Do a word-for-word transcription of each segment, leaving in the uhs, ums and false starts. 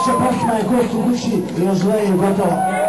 Naša pesma je Gost u kući i još dve je gotova.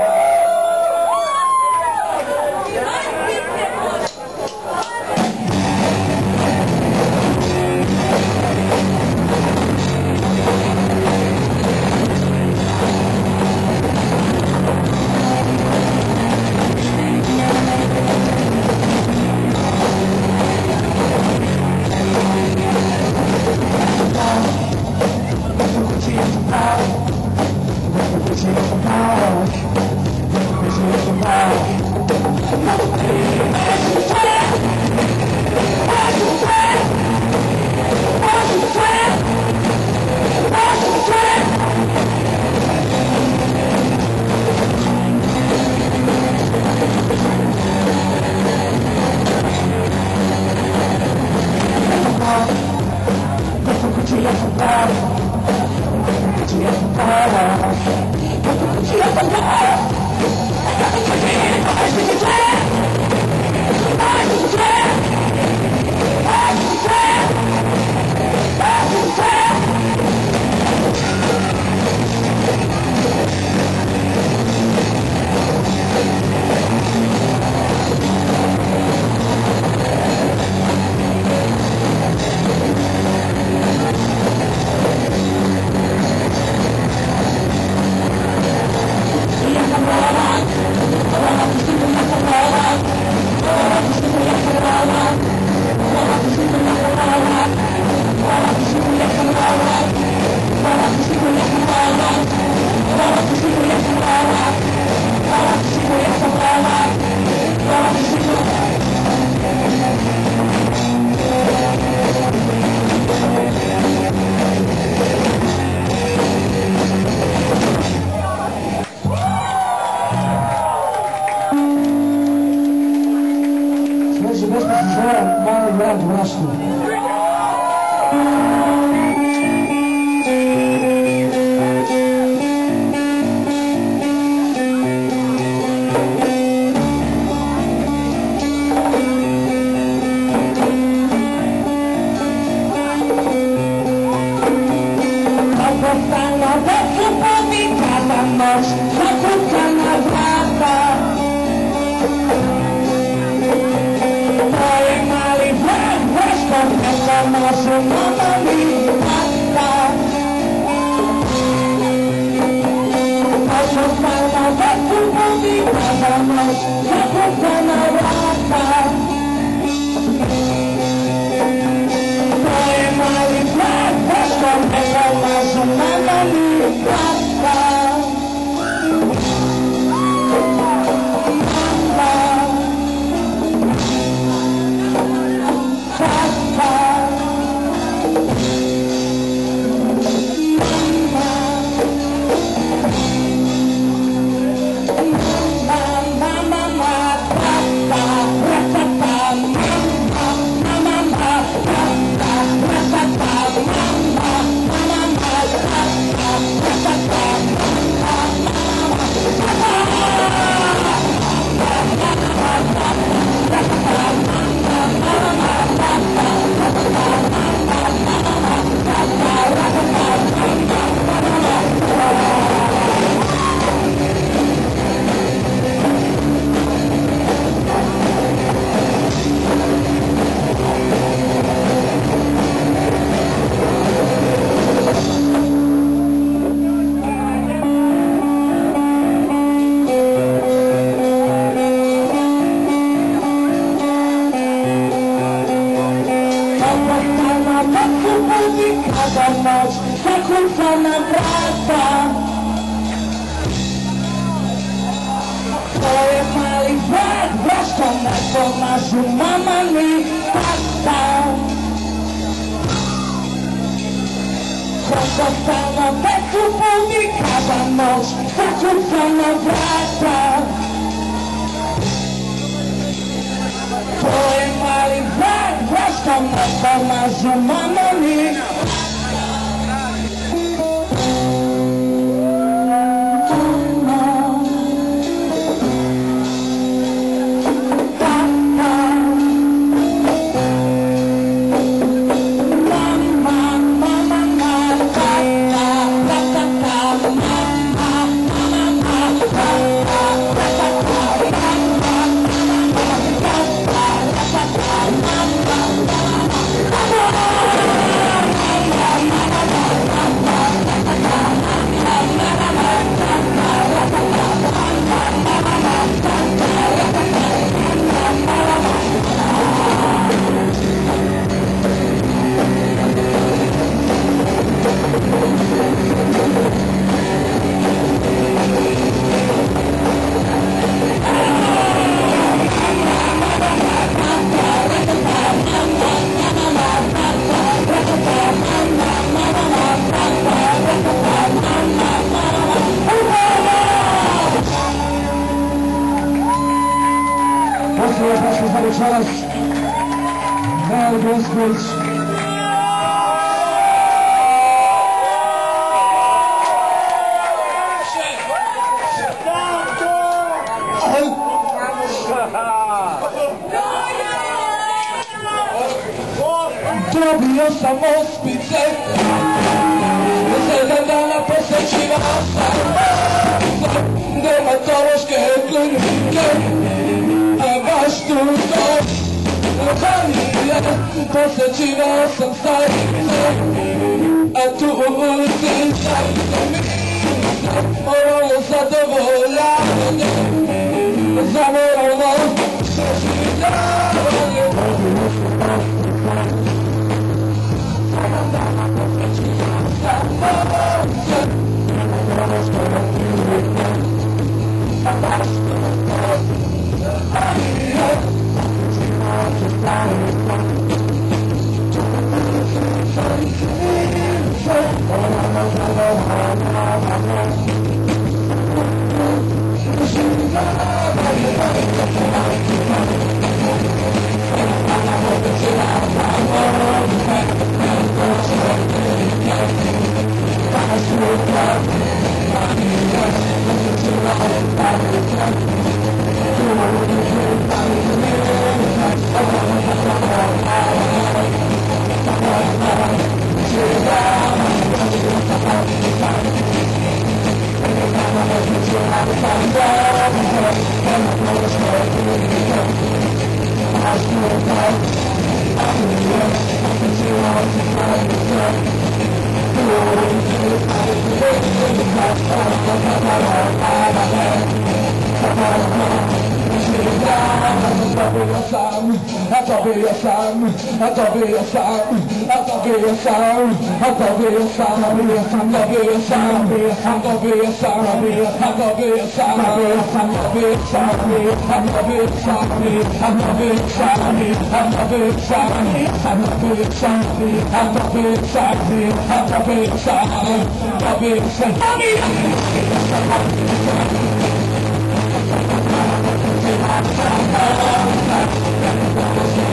Czas na rozpocząć. Dobio samo spice, zadana posjećiva dermatološke klinike, a baš tu to posjećivao sam sajte, a tu u ulici sam moralo zadovoljavanje, zamoralo preživljavanje. I thought be a son, I thought be a son, I thought be a son, I thought be a son, I thought be a son, I thought be a son, I thought be a son, I thought be a son, I thought be a son, I thought be a son, I thought be a son, I thought be a son, I thought be a son, I thought be a son, I thought be a son, I thought be a son.